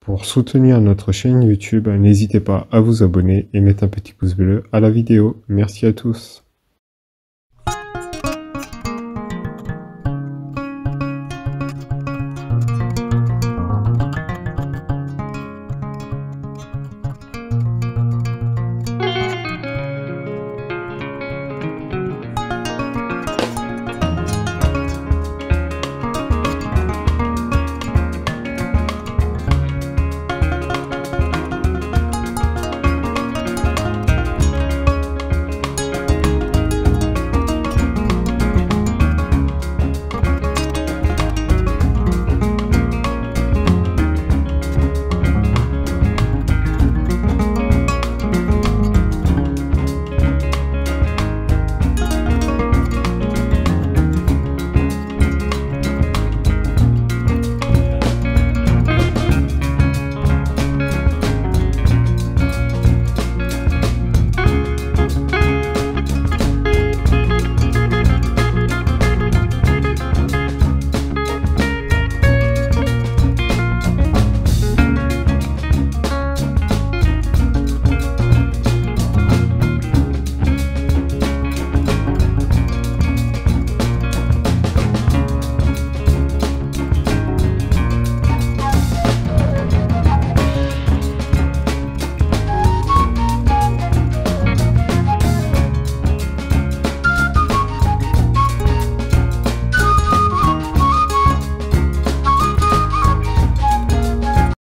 Pour soutenir notre chaîne YouTube, n'hésitez pas à vous abonner et mettre un petit pouce bleu à la vidéo. Merci à tous.